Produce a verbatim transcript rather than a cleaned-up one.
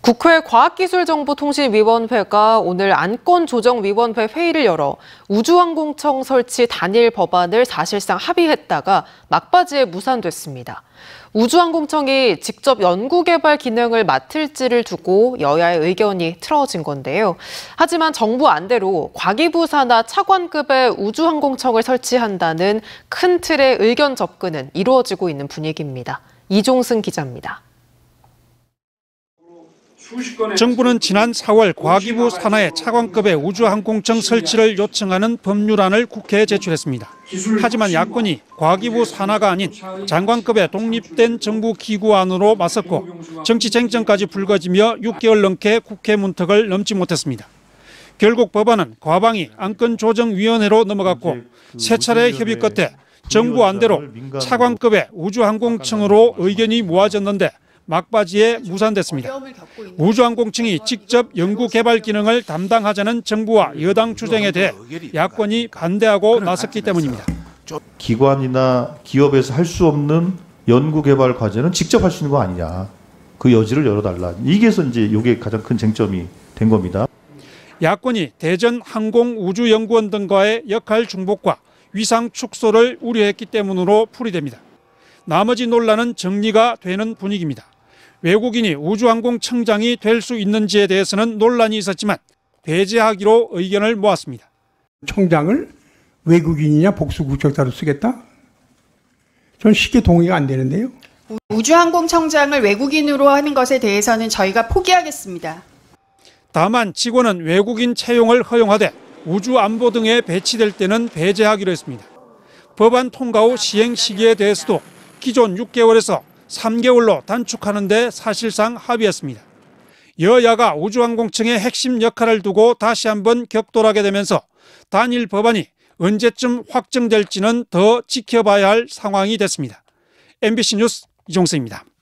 국회 과학기술정보통신위원회가 오늘 안건조정위원회 회의를 열어 우주항공청 설치 단일 법안을 사실상 합의했다가 막바지에 무산됐습니다. 우주항공청이 직접 연구개발 기능을 맡을지를 두고 여야의 의견이 틀어진 건데요. 하지만 정부 안대로 과기부 산하 차관급의 우주항공청을 설치한다는 큰 틀의 의견 접근은 이루어지고 있는 분위기입니다. 이종승 기자입니다. 정부는 지난 사월 과기부 산하의 차관급의 우주항공청 설치를 요청하는 법률안을 국회에 제출했습니다. 하지만 야권이 과기부 산하가 아닌 장관급의 독립된 정부 기구안으로 맞섰고 정치 쟁점까지 불거지며 육 개월 넘게 국회 문턱을 넘지 못했습니다. 결국 법안은 과방위 안건조정위원회로 넘어갔고 세 차례 협의 끝에 정부 안대로 차관급의 우주항공청으로 의견이 모아졌는데 막바지에 무산됐습니다. 우주항공청이 직접 연구개발 기능을 담당하자는 정부와 여당 주장에 대해 야권이 반대하고 나섰기 때문입니다. 기관이나 기업에서 할 수 없는 연구개발 과제는 직접 할 수 있는 거 아니냐. 그 여지를 열어달라. 이게 이제 이게 가장 큰 쟁점이 된 겁니다. 야권이 대전 항공우주연구원 등과의 역할 중복과 위상 축소를 우려했기 때문으로 풀이됩니다. 나머지 논란은 정리가 되는 분위기입니다. 외국인이 우주항공청장이 될 수 있는지에 대해서는 논란이 있었지만 배제하기로 의견을 모았습니다. 청장을 외국인이냐 복수국적자로 쓰겠다? 전 쉽게 동의가 안 되는데요. 우주항공청장을 외국인으로 하는 것에 대해서는 저희가 포기하겠습니다. 다만 직원은 외국인 채용을 허용하되 우주안보 등에 배치될 때는 배제하기로 했습니다. 법안 통과 후 시행 시기에 대해서도 기존 육 개월에서 삼 개월로 단축하는 데 사실상 합의했습니다. 여야가 우주항공청의 핵심 역할을 두고 다시 한번 격돌하게 되면서 단일 법안이 언제쯤 확정될지는 더 지켜봐야 할 상황이 됐습니다. 엠비씨 뉴스 이종승입니다.